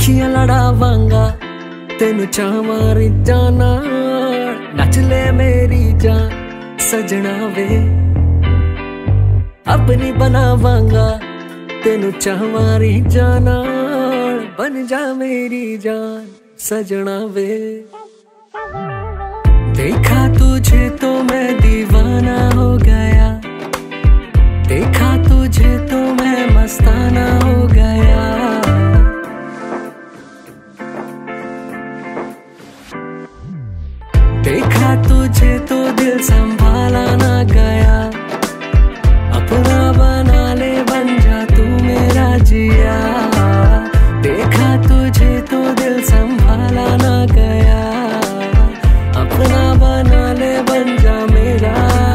अखियां लड़ावांगा तेनू चावां rijaa नाल नच ले मेरी जान सजना वे अपनी बनावांगा तेनू चावां rijaa नाल बन जा मेरी जान सजना वे देखा तुझे तो मैं दीवाना हो गया देखा तुझे तो मैं मस्ताना हो गया देखा तुझे तो दिल संभाला ना गया अपना बना ले बन जा तू मेरा जिया देखा तुझे तो दिल संभाला ना गया अपना बना ले बन जा मेरा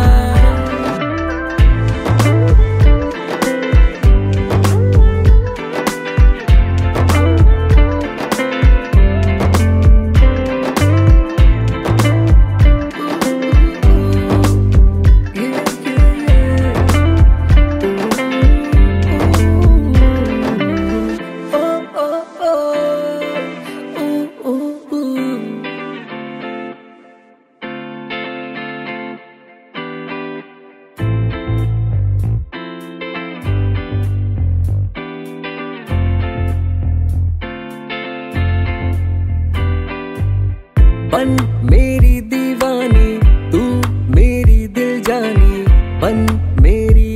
बन मेरी दीवानी तू मेरी दिल जानी बन मेरी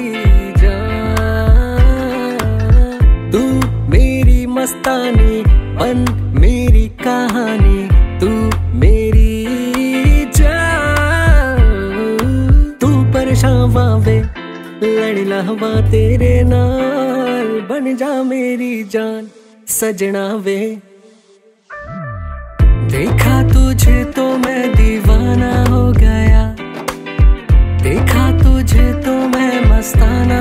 जान तू मेरी मस्तानी बन मेरी कहानी तू मेरी जान तू परेशान वावे लड़ लहवा तेरे नाल बन जा मेरी जान सजना वे देखा तुझे तो मैं दीवाना हो गया देखा तुझे तो मैं मस्ताना